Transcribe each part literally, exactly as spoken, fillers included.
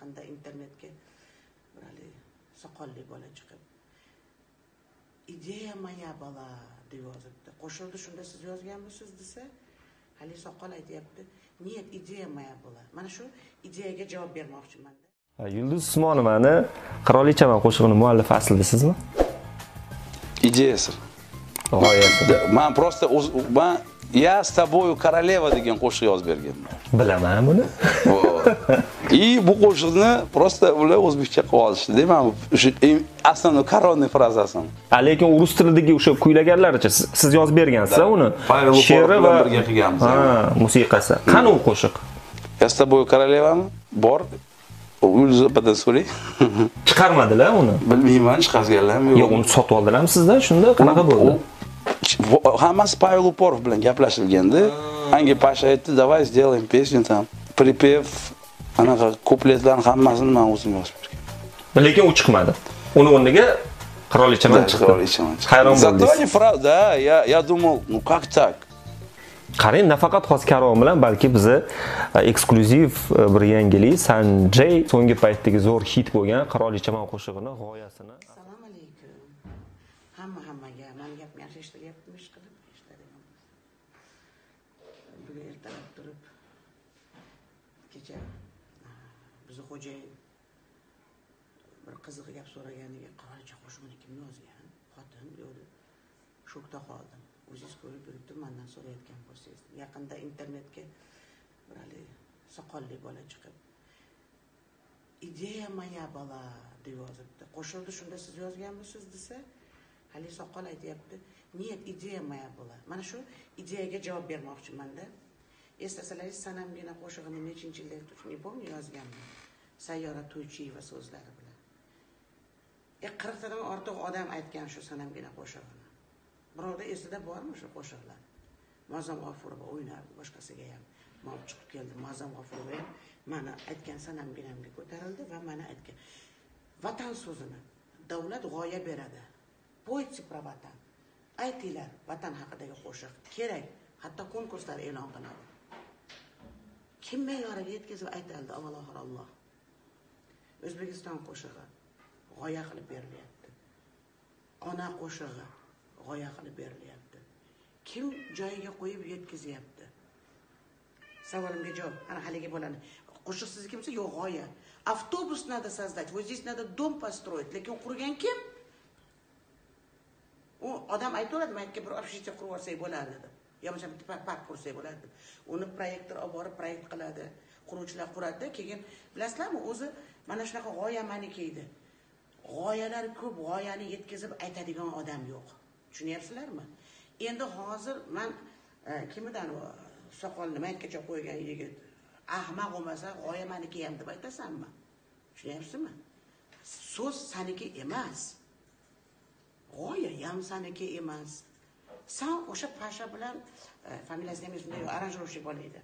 yaqinda internetga bir hali soqolli bola chiqib ideya moya bola deb yozibdi. Qo'shildi, shunda siz yozganmisiz desa, hali soqol aytyapti. Niyat ideya moya bola. Mana shu ideyaga javob bermoqchiman. Yulduz Usmonovani Qirolichaman qo'shig'ining muallifi aslida sizmi? Ideyasi. G'oyasi. Men просто men "Я с тобою королева" degan qo'shiq yozib berganman. Bilaman buni. И bu qo'shiqni просто ular o'zbekcha qilib olishdi. Deyman, o'sha aslan koronniy frazasini. Lekin rus tilidagi o'sha kuylaganlaricha siz yozib bergansiz uni. She'ri va birga qilganmiz. Ha, musiqasi. Qani u qo'shiq? "Я с тобой королевами" bor. Yulduz opadan so'ray. Chiqarmadilar uni. Bilmayman, chiqarganlarmi yo'q. Yo'q, uni sotib oldilarmi sizdan? Shunda qanaqa bo'ldi? Hammasi Pavel Uporov bilan gaplashilganda, Angi Pasha aytdi, "Давай сделаем песню там". Pripев, anaqa kupletlarning hammasini men o'zim yozib bergan. Lekin u chiqmadi. Uni o'rniga Qirolichaman chiqdi. Qirolichaman chiqdi. Hayron Зато bo'ldingiz. не правда, я я думал, ну как так? Qarang, nafaqat xos Karom bilan, balki bizni eksklyuziv bir yangilik Sanjay so'nggi paytdagi zo'r hit bo'lgan Qirolichaman qo'shig'ini g'oyasini. Assalomu alaykum. Hamma hammaga men gap yaxshi eshitilyaptimi, ish qilib eshitadigan. Bugun ertalab turib kecha bizni xo'jayin bir qiziq gap so'raganiga Qirolicha qo'shig'ini kim yozgan? Xotin yo'li. Shokda qoldim. O'zingiz ko'rib turibdi, mendan so'rayotgan bo'lsangiz. Yaqinda internetga bir hali soqolli bola chiqib ideya moya bola deb yozibdi. Qo'shildi, shunda siz yozganmisiz desa, hali soqol aytyapti. Niyat ideya moya bola. Mana shu ideyaga javob bermoqchiman-da. Eslasalaringiz, Sanamgina qo'shig'ini nechinchi yilda ne pomni yozganman. Sayyora To'ychiyeva so'zlari bilan. E qirq tadan ortiq odam aytgan shu Sanamgina qo'shig'ini. Birovda esida bormi shu qo'shiqlar? Muazzam G'ofurova o'ynardi, boshqasiga ham. Men chiqib keldim, Muazzam G'ofurova ham mana aytgan Sanamginamga ko'tarildi va mana aytgan vatan so'zini davlat g'oya beradi. Poytsi про vatan. Aytinglar, vatan haqidagi qo'shiq kerak, hatto konkurslar e'lon qiladi. Kim me'yoriga yetkazib aytildi, avvalo Alloh. O'zbekiston qo'shig'i g'oya qilib berilyapti. Ona qo'shig'i g'oya qilib berilyapti. Kim joyiga qo'yib yetkazyapti? Savolimga javob. Ana haligi bo'ladi. Qo'shiq sizniki kimsa yo'q, g'oya. Avtobus надо создать, вот здесь надо дом построить. Lekin qurgan kim? U odam aytadi, "Menga bir общежитие qurib olsak bo'lardi" deb. Yo bo'lmasa bitta park qursak bo'lardi deb. Uni proyektor olib borib proyekt qiladi, quruvchilar quradi, keyin bilasizlarmi, o'zi mana shunaqa g'oya meniki edi. G'oyalar ko'p, g'oyani yetkazib aytadigan odam yo'q. Tushunyapsizlarmi? Endi hozir men kimdan soqolni maytgacha qo'ygan yigit ahmoq bo'lmasa, g'oya meniki ham deb aytasanmi? Tushunyapsizmi? So'z saniki emas. G'oya ham saniki emas. Sen o'sha Pasha bilan familiyasini ham shunday aranjirovchi bola edi.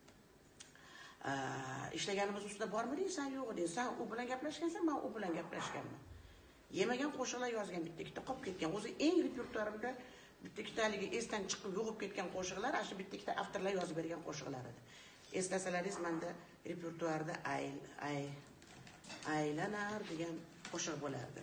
Ishlaganimiz ustida bormiding, sen yo'q eding. Sen u bilan gaplashgansan, men u bilan gaplashganman. Yemagan qo'shiqlar yozgan, bitta ikkita qolib ketgan. O'zi eng repertuarimda bitta ikkitaligi esdan chiqib yo'qib ketgan qo'shiqlar, ana shu bitta ikkita avtorlar yozib bergan qo'shiqlar edi. Eslasalaringiz, menda repertuarda ay ay aylanar degan qo'shiq bo'lardi.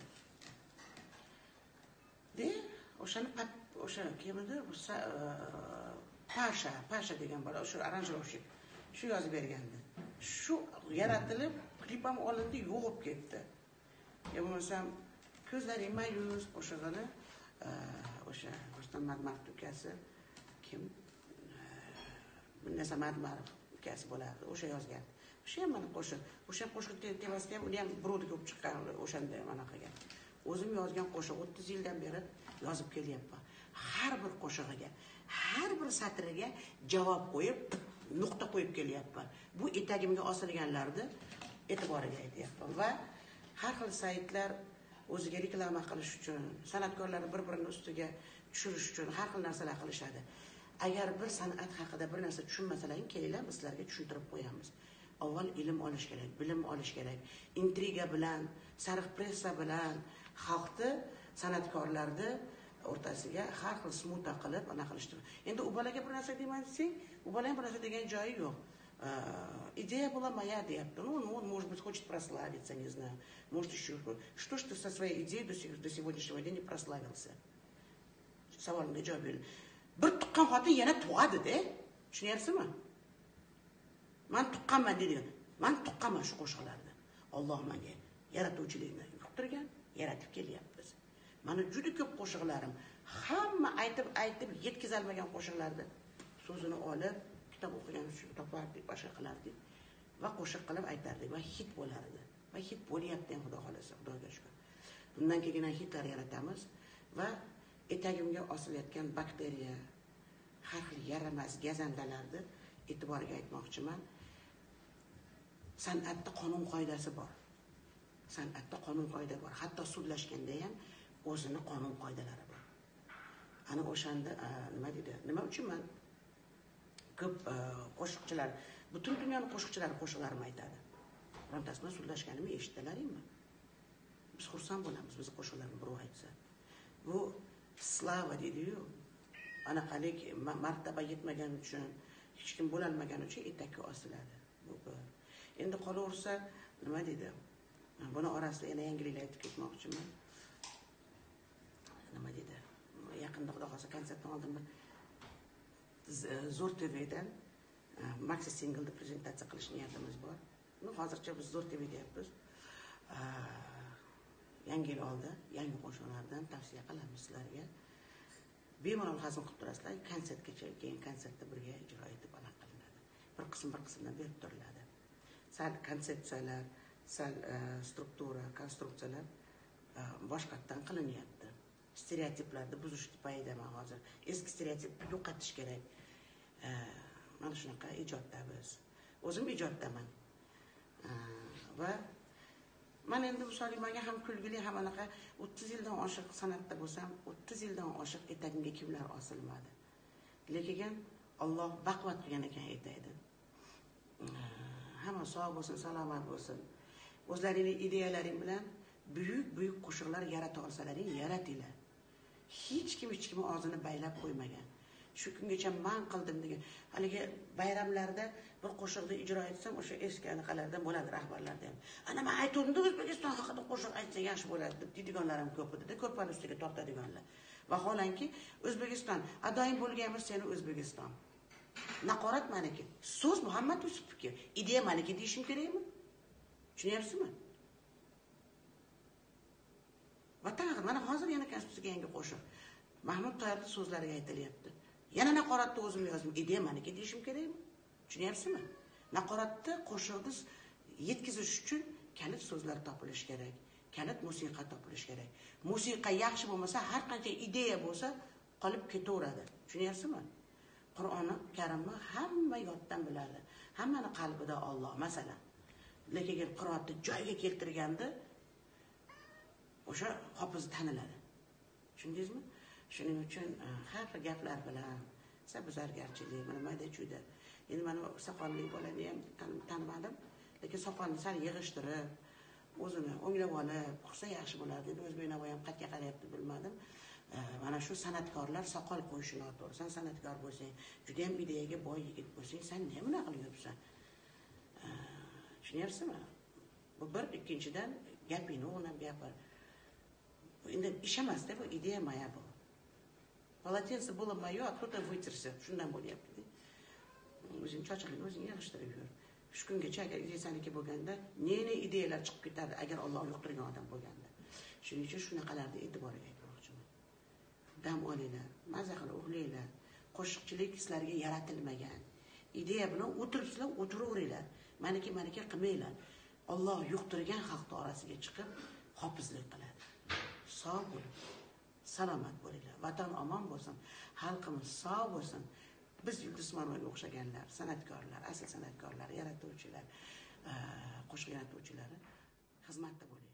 De, o'shani o'sha kimdir? Pasha, Pasha degan bola, o'sha aranjirovchi. Shu yozib bergandi. Shu yaratilib, klip ham olindi, yo'qib ketdi. Ya bo'lmasam ko'zlaring mayus qo'shig'ini o'sha Rustam Madmarov ukasi kim? Bunday Madmarov ukasi bo'lardi, o'sha yozgan. O'sha ham mana qo'shiq. O'sha qo'shiq tevasida ham uni ham birovga ko'p chiqqan, o'shanda mana qilgan. O'zim yozgan qo'shiq o'ttiz yildan beri yozib kelyapman. Har bir qo'shig'iga, har bir satriga javob qo'yib, nuqta qo'yib kelyapman. Bu etagimga osilganlarni e'tiboriga aytyapman va har xil saytlar o'ziga reklama qilish uchun, san'atkorlarni bir-birini ustiga tushirish uchun har xil narsalar qilishadi. Agar bir san'at haqida bir narsa tushunmasalaring, kelinglar, biz sizlarga tushuntirib qo'yamiz. Avval ilm olish kerak, bilim olish kerak. Intriga bilan, sariq pressa bilan xalqni, san'atkorlarni o'rtasiga har xil smuta qilib, ana qilishdi. Endi u bolaga bir narsa deyman desang, u bola ham bir narsa degan joyi yo'q. идея была моя, deyapti. Ну, он, может быть, хочет прославиться, не знаю. Может, еще что. Что ж ты со своей идеей до, до сегодняшнего дня не прославился? Savolga javob ber. Bir tuqqan xotin yana tug'adi-da. Tushunyapsizmi? Men tuqqanman dedi. Men tuqqanman shu qo'shiqlarda. Alloh menga yaratuvchilikni yuqtirgan, yaratib kelyapmiz. Mana juda ko'p qo'shiqlarim, hamma aytib aytib yetkazolmagan qo'shiqlarni so'zini olib, kitob o'qigan uchun topardik, boshqa qilardik va qo'shiq qilib aytardik va hit bo'lardi. Va hit bo'lyapti ham, xudo xolasa, xudoga shukr. Bundan keyin hitlar yaratamiz va etagimga osilayotgan bakteriya, har xil yaramas gazandalarni e'tiboriga aytmoqchiman. San'atda qonun qoidasi bor. San'atda qonun qoida bor. Hatto sudlashganda ham o'zini qonun qoidalari bor. Ana o'shanda nima dedi? Nima uchun men ko'p qo'shiqchilar, butun dunyoning qo'shiqchilari qo'shiqlarimni aytadi. Birontasini sudlashganimni eshitdilaringmi? Biz xursand bo'lamiz, biz qo'shiqlarni birov aytsa. Bu slava dedi-yu. Anaqalik martaba yetmagan uchun, hech kim bo'lolmagan uchun etakka osiladi. Bu bir. Endi qolaversa, nima dedi? Buni orasida yana yangiliklar aytib ketmoqchiman. Nima dedi? Yaqinda xudo xolasa konsertdan oldin Zo'r T V'dan maxi singlni prezentatsiya qilish niyatimiz bor. Nu hozircha biz Zo'r T V deyapmiz. Yangi yil oldi, yangi qo'shiqlardan tavsiya qilamiz sizlarga. Bemalol hazm qilib turasizlar, konsertgacha, keyin konsertda birga ijro etib aloq qilinadi. Bir qism bir qismdan berib turiladi. Sal konsepsiyalar, sal struktura, konstruksiyalar boshqatdan qilinyapti. Stereotiplarni buzish payida hozir eski stereotipni yo'qotish kerak. Mana shunaqa ijodda biz. O'zim ijoddaman. Va men endi misol menga ham kulgili, ham anaqa o'ttiz yildan oshiq san'atda bo'lsam, o'ttiz yildan oshiq etagimga kimlar osilmadi. Lekin Alloh baquvvat qilgan ekan etaydi. Hamma sog' bo'lsin, salomat bo'lsin. O'zlarining ideyalaring bilan buyuk-buyuk qo'shiqlar yarata olsalaring, yaratinglar. Hech kim hech kim og'zini baylab qo'ymagan. Shu kungacha men qildim degan. Haligi bayramlarda bir qo'shiqni ijro etsam, o'sha eski anaqalardan bo'ladi, rahbarlarda ham. Ana men aytdim, O'zbekiston haqida qo'shiq aytsa yaxshi bo'ladi deb deydiganlarim ko'p edi, ko'rpan ustiga tortadiganlar. Vaholanki O'zbekiston, adoyim bo'lganimiz seni O'zbekiston. Naqorat meniki. So'z Muhammad Yusupovga, ideya meniki deyishim kerakmi? Tushunyapsizmi? Vatan, mana hozir yana konstitutsiyaga yangi qo'shiq. Mahmud To'yarning so'zlariga aytilyapti. Yana naqoratni o'zim yozdim, ideya meniki deyishim kerakmi? Tushunyapsizmi? Naqoratni qo'shiqni yetkazish uchun kalit so'zlar topilishi kerak. Kalit musiqa topilishi kerak. Musiqa yaxshi bo'lmasa, har qancha ideya bo'lsa, qolib ketaveradi. Tushunyapsizmi? Qur'onni Karimni hamma yoddan biladi. Hammani qalbida Alloh, masalan. Lekin qiroatni joyiga keltirganda o'sha hofiz taniladi. Tushundingizmi? Shuning uchun har xil gaplar bilan sabzargarchilik, mana mayda chuyda. Endi mana soqolli bolani ham tanimadim, lekin soqolni sal yig'ishtirib, o'zini o'nglab olib, qursa yaxshi bo'ladi deb O'zbek Navoiy ham qayerga qarayapti bilmadim. Mana shu san'atkorlar soqol qo'yishi noto'g'ri. Sen san'atkor bo'lsang, juda ham ideyaga boy yigit bo'lsang, sen nima qilib yuribsan? Tushunyapsizmi? Bu bir, ikkinchidan gapingni o'nab gapir. Endi ish emas-da, bu ideya moya bu. Полотенце было мое, а кто-то вытерся. Shundan bo'lyapti. O'zing chochiqlikni o'zing yig'ishtirib yur. Shu kungacha agar ideyasaniki bo'lganda, ne-ne ideyalar chiqib ketadi agar Alloh yuqtirgan odam bo'lganda. Shuning uchun shunaqalarni e'tiboriga aytmoqchiman. Dam olinglar, maza qilib uxlanglar. Qo'shiqchilik sizlarga yaratilmagan. Ideya bilan o'tiribsizlar, o'tiraveringlar. Maniki maniki qilmanglar. Alloh yuqtirgan xalq orasiga chiqib hofizlik qiladi. Sog' bo'ling. Salomat bo'linglar. Vatan omon bo'lsin, xalqimiz sog' bo'lsin. Biz Yulduz Usmonovaga o'xshaganlar, san'atkorlar, asl san'atkorlar, yaratuvchilar, qo'shiq yaratuvchilari xizmatda bo'ling.